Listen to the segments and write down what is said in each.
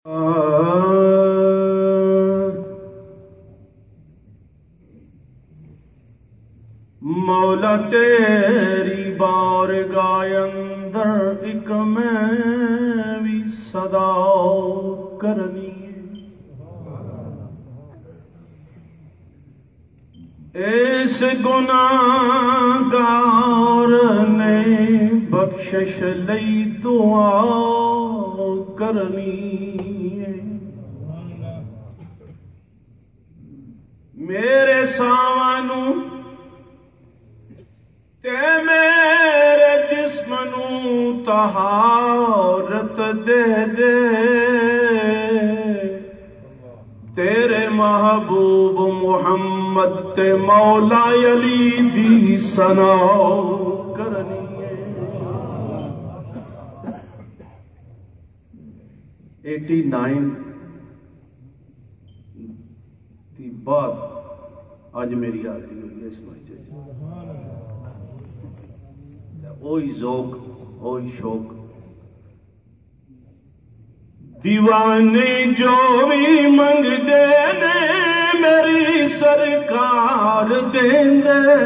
مولا تیری بارگاہ اندر ایک میں بھی صدا کرنی اس گناہگار نے بخشش لئی دعا کرنی میرے سامانو تے میرے جسم نو طہارت دے دے تیرے محبوب محمد تے مولا علی دی ثنا کرنی ہے 89 دی بعد آج میری حاضری ہوئی ہے اس مسجد اوہی ذوق اوہی شوق دیوانے جو بھی منگ دے نے میری سرکار دین دے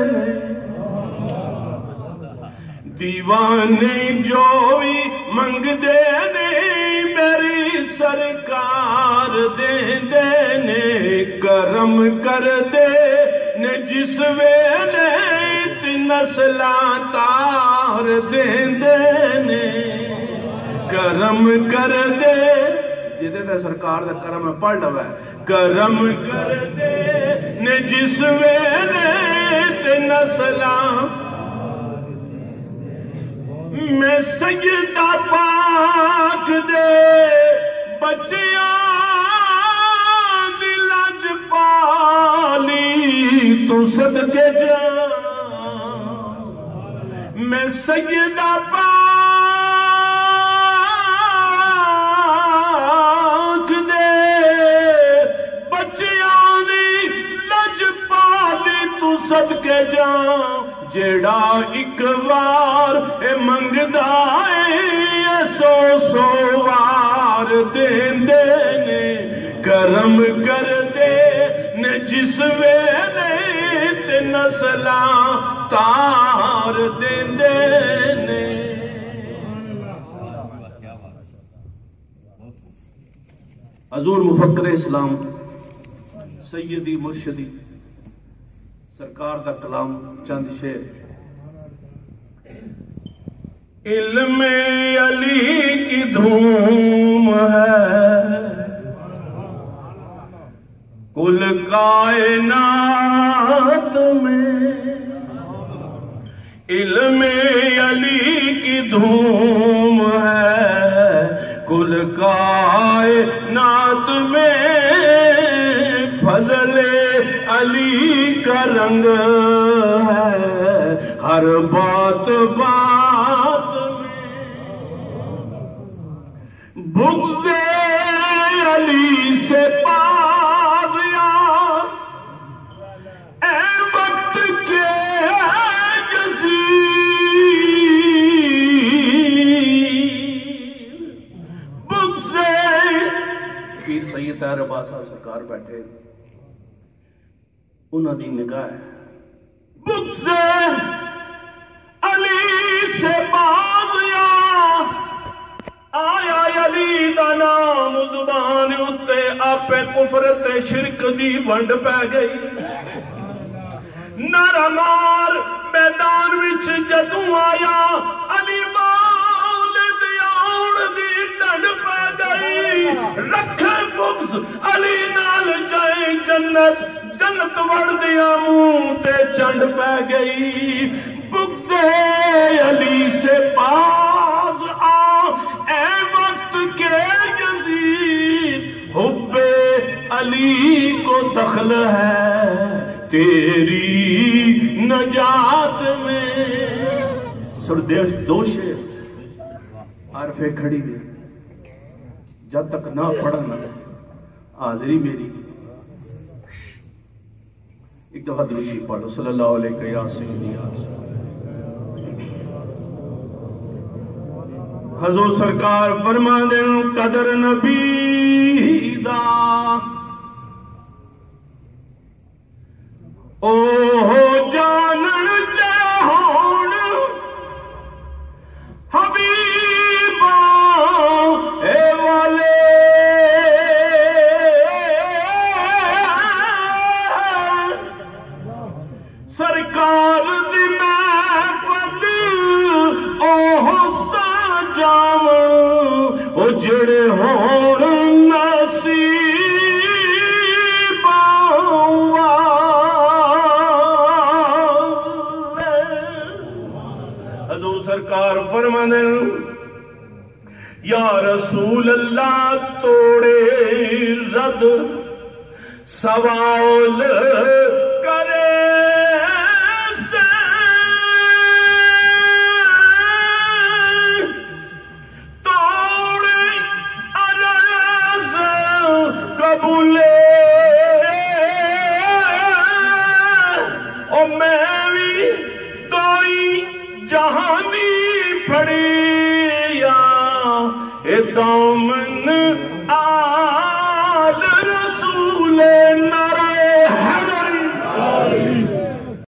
دیوانے جو بھی منگ دے نے میری سرکار دین دے کرم کر دے نے جس ویلے نسلاں تار دین دے کرم کر دے جدے تے سرکار دا کرم ہے پڑھ لو ہے کرم کر دے نے جس ویلے تے نسلاں میں سجدہ پاک دے بچیاں دی لج پالی تو صدقے جا میں سجدہ پاک دے بچیاں دی لج پالی تو صدقے جاں جیڑا ایک وار اے منگدا اے سو سو وار دین دے نے کرم کر دے نے جس ویلے تے نسلاں تار دین دے نے حضور مفکر اسلام سیدی مرشدی سرکار دا کلام چند شعر علم علی کی دھوم ہے کل کائنات میں علم علی کی دھوم ہے کل کائنات میں فضل علی کا رنگ ہے ہر بات بات میں بغض علی سے باز یار اے وقت کے جزیر بغض پیر سید طاہر عباس صاحب سرکار بیٹھے انہاں دی نگاہ ہے بغض علی سے باز آیا علی دا نام زبان اتے آپ کفر تے شرک دی ونڈ پہ گئی نعرہ مار میدان وچ جدوں آیا علی مولد آن دی ڈنڈ پہ گئی رکھے بغض علی نال جائے جنت جنت وڑ دیا منہ تے چنڈ پہ گئی بغض علی سے باز آ اے وقت کے یزید حب علی کو دخل ہے تیری نجات میں سر دو شعر عارفے کھڑی دے جب تک نہ پڑھنا حاضری میری ایک دفعہ درشی پڑھو صلی اللہ علیہ یا سیدی یا سیدی حضور سرکار فرما دیں قدر نبی دا اوہ جانن جہون حبیباں اے والے سرکار دی محفل اوہ سجاون او جڑے ہون سرکار فرمانے یا رسول اللہ توڑے رد سوال کرے سے توڑے عرض قبولے او میں بھی کوئی جہانی پھڑیا اے دامن آل